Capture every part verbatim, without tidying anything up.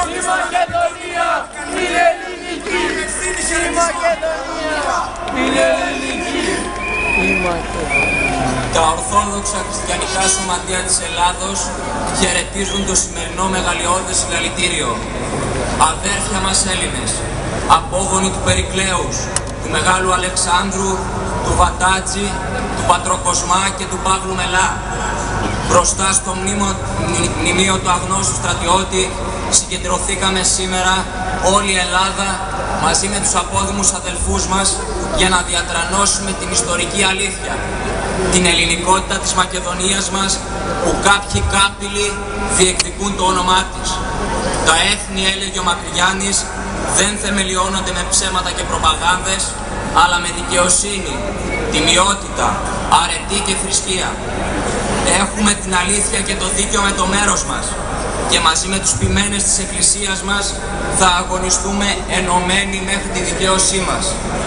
Η Μακεδονία είναι ελληνική. Η Μακεδονία είναι ελληνική. Η Μακεδονία. Τα Ορθόδοξα Χριστιανικά Σωματεία της Ελλάδος χαιρετίζουν το σημερινό μεγαλειώδες συλλαλητήριο. Αδέρφια μας Έλληνες, απόγονοι του Περικλέους, του Μεγάλου Αλεξάνδρου, του Βατάτζη, του Πατροκοσμά και του Παύλου Μελά, μπροστά στο μνήμο, μνημείο του αγνώστου στρατιώτη συγκεντρωθήκαμε σήμερα όλη η Ελλάδα μαζί με τους απόδημους αδελφούς μας για να διατρανώσουμε την ιστορική αλήθεια, την ελληνικότητα της Μακεδονίας μας που κάποιοι κάπηλοι διεκδικούν το όνομά της. Τα έθνη, έλεγε ο Μακρυγιάννης, δεν θεμελιώνονται με ψέματα και προπαγάνδες, αλλά με δικαιοσύνη, τιμιότητα, αρετή και θρησκεία. Έχουμε την αλήθεια και το δίκαιο με το μέρος μας και μαζί με τους ποιμένες της Εκκλησίας μας θα αγωνιστούμε ενωμένοι μέχρι τη δικαίωσή μας.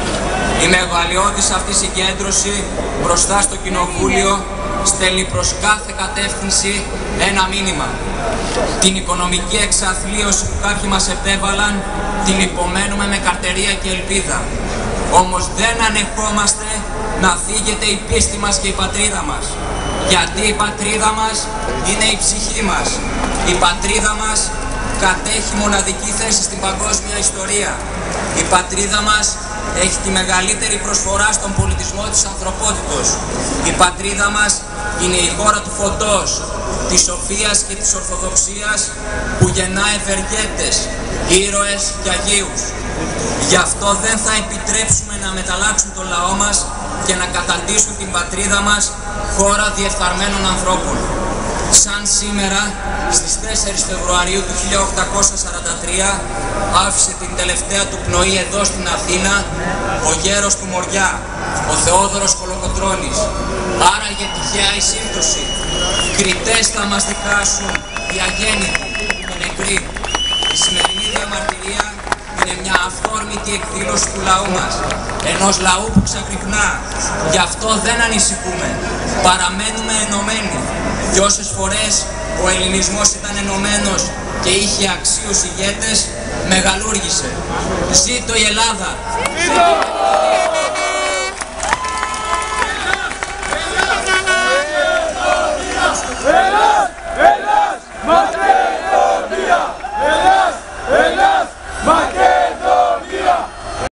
Η μεγαλειώδης αυτή συγκέντρωση μπροστά στο Κοινοβούλιο στέλνει προς κάθε κατεύθυνση ένα μήνυμα. Την οικονομική εξαθλίωση που κάποιοι μας επέβαλαν την υπομένουμε με καρτερία και ελπίδα. Όμως δεν ανεχόμαστε να θίγεται η πίστη μας και η πατρίδα μας. Γιατί η πατρίδα μας είναι η ψυχή μας. Η πατρίδα μας κατέχει μοναδική θέση στην παγκόσμια ιστορία. Η πατρίδα μας έχει τη μεγαλύτερη προσφορά στον πολιτισμό της ανθρωπότητος. Η πατρίδα μας είναι η χώρα του φωτός, της σοφίας και της ορθοδοξίας που γεννά ευεργέτες, ήρωες και αγίους. Γι' αυτό δεν θα επιτρέψουμε να μεταλλάξουν το λαό μας και να καταντήσουν την πατρίδα μας χώρα διεφθαρμένων ανθρώπων. Σαν σήμερα, στις τέσσερις Φεβρουαρίου του χίλια οκτακόσια σαράντα τρία, άφησε την τελευταία του πνοή εδώ στην Αθήνα ο γέρος του Μοριά, ο Θεόδωρος Κολοκοτρώνης. Άραγε τυχαία η σύμπτωση. Κριτές θα μας δικάσουν οι αγέννητοι και νεκροί. Η σημερινή διαμαρτυρία είναι μια αυθόρμητη εκδήλωση του λαού μας, ενός λαού που ξαγρυπνά. Γι' αυτό δεν ανησυχούμε, παραμένουμε ενωμένοι. Και όσες φορές ο ελληνισμός ήταν ενωμένος και είχε αξίους ηγέτες, μεγαλούργησε. Ζήτω η Ελλάδα! Ζήτω!